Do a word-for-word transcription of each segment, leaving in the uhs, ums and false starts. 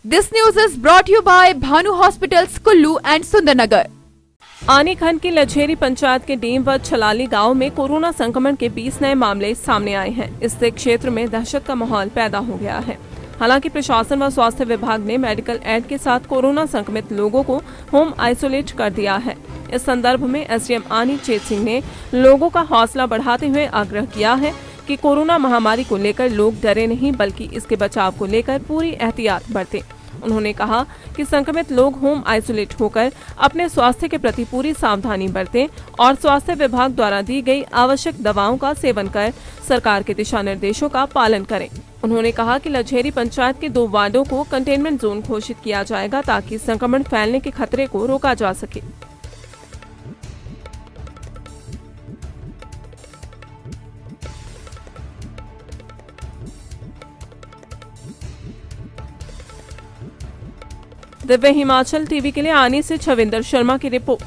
This news is brought to you by Bhanu Hospitals, Kullu and Sundarnagar. आनी खंड की लछेरी पंचायत के डीम व छलाली गांव में कोरोना संक्रमण के बीस नए मामले सामने आए हैं। इससे क्षेत्र में दहशत का माहौल पैदा हो गया है। हालांकि प्रशासन व स्वास्थ्य विभाग ने मेडिकल एड के साथ कोरोना संक्रमित लोगों को होम आइसोलेट कर दिया है। इस संदर्भ में एसडीएम आनी चेत सिंह ने लोगों का हौसला बढ़ाते हुए आग्रह किया है कि कोरोना महामारी को लेकर लोग डरे नहीं, बल्कि इसके बचाव को लेकर पूरी एहतियात बरतें। उन्होंने कहा कि संक्रमित लोग होम आइसोलेट होकर अपने स्वास्थ्य के प्रति पूरी सावधानी बरतें और स्वास्थ्य विभाग द्वारा दी गई आवश्यक दवाओं का सेवन कर सरकार के दिशा निर्देशों का पालन करें। उन्होंने कहा कि लछेरी पंचायत के दो वार्डों को कंटेनमेंट जोन घोषित किया जाएगा ताकि संक्रमण फैलने के खतरे को रोका जा सके। दिव्य हिमाचल टीवी के लिए आनी से छविंदर शर्मा की रिपोर्ट।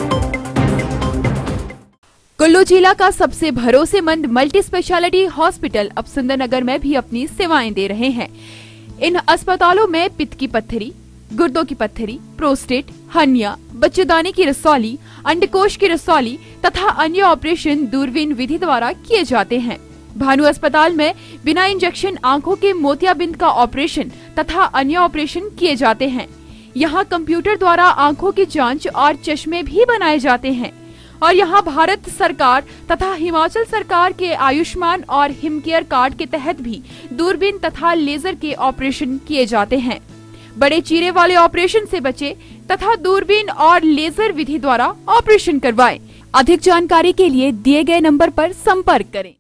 कुल्लू जिला का सबसे भरोसेमंद मल्टी स्पेशलिटी हॉस्पिटल अब सुंदरनगर में भी अपनी सेवाएं दे रहे हैं। इन अस्पतालों में पित्त की पत्थरी, गुर्दों की पत्थरी, प्रोस्टेट, हर्निया, बच्चेदानी की रसौली, अंडकोश की रसौली तथा अन्य ऑपरेशन दूरबीन विधि द्वारा किए जाते हैं। भानु अस्पताल में बिना इंजेक्शन आंखों के मोतियाबिंद का ऑपरेशन तथा अन्य ऑपरेशन किए जाते हैं। यहाँ कंप्यूटर द्वारा आंखों की जांच और चश्मे भी बनाए जाते हैं और यहाँ भारत सरकार तथा हिमाचल सरकार के आयुष्मान और हिमकेयर कार्ड के तहत भी दूरबीन तथा लेजर के ऑपरेशन किए जाते हैं। बड़े चीरे वाले ऑपरेशन से बचे तथा दूरबीन और लेजर विधि द्वारा ऑपरेशन करवाएं। अधिक जानकारी के लिए दिए गए नंबर पर संपर्क करें।